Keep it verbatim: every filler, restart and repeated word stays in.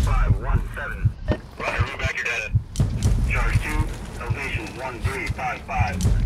five one seven. Roger, move back your data. Charge two, elevation one three five five.